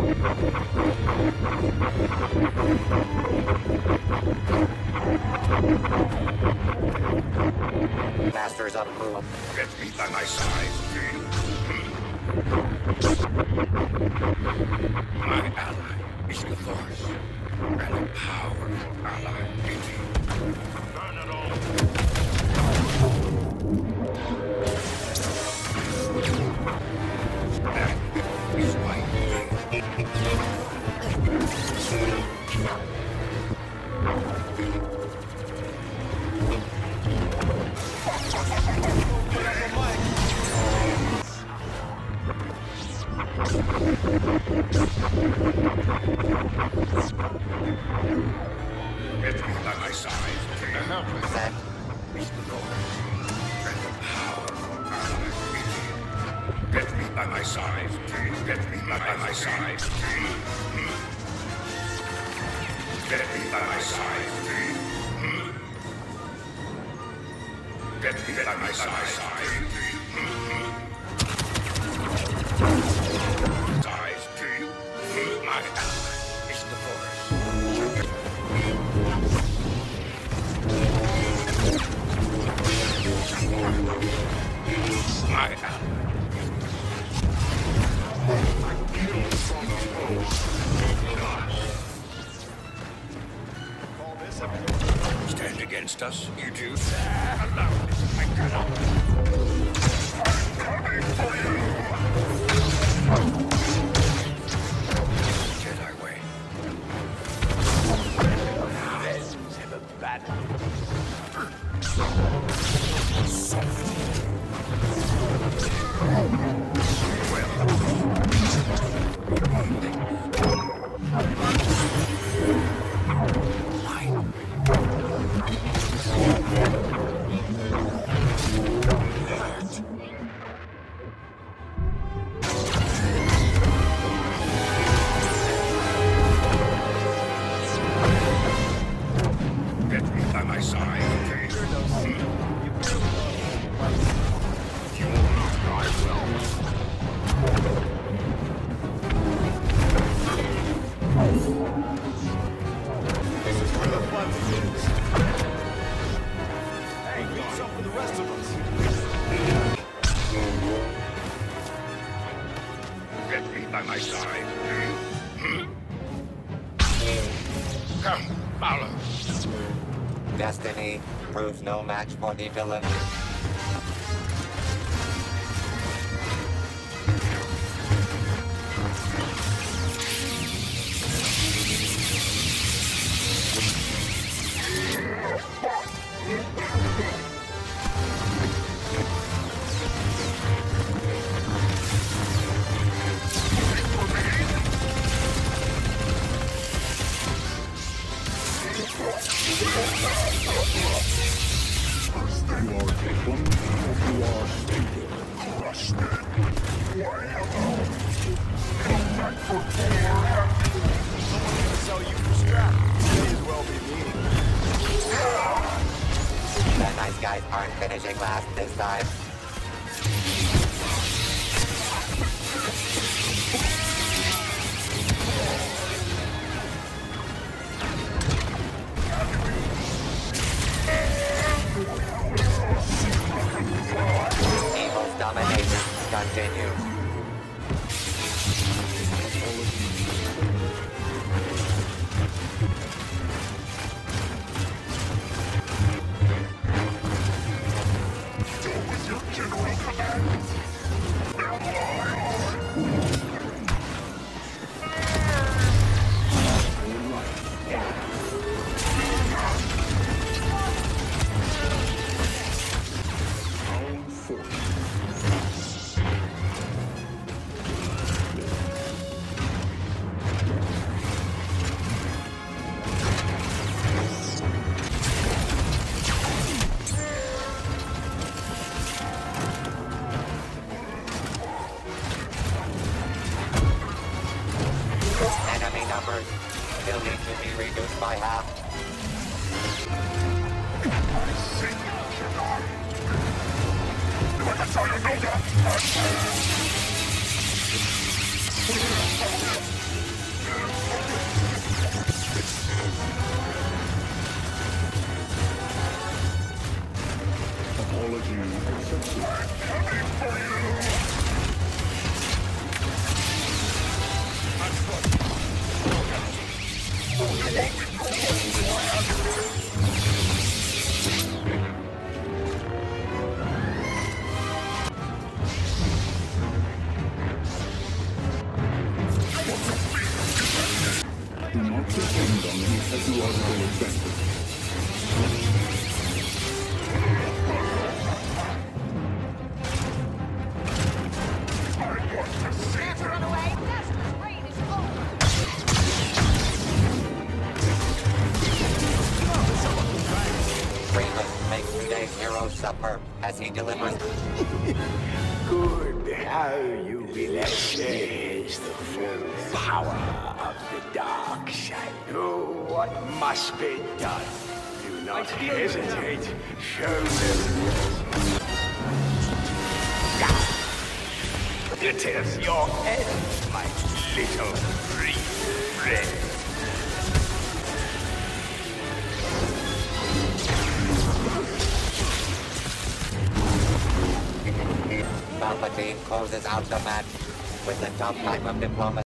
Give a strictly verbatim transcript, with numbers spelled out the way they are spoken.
Masters of Boom. Get me by my side. My ally is the Force, and a powerful ally indeed. Burn it all. That is why Get me by my side. The helpless That is the Force, and the powerful ally indeed. Get me by my side. Get me by my side. Get me by my side. Get me by my side. Size to you. My ally is the Force. My ally. Stand against us, you two? Allow me. I cannot. I'm coming for you! Jedi way. This is a battle. Get me by my side, okay? You will not die well. This is where the fun begins. Hey, leave some for the rest of us. Get me by my side. Come, follow. Destiny proves no match for the villain. So you can scrap. May as well be me. The nice guys aren't finishing last this time. Evil's domination continues. Enemy numbers still need to be reduced by half. I Do not depend on any technological advances. Never run away. Dazzler's reign is over. We must make today's hero suffer as he delivers. Good, how you will experience the full power of the dark side. Do what must be done. Do not hesitate. Show them. It is your end, my little free friend. Palpatine closes out the match with the top type of diplomacy.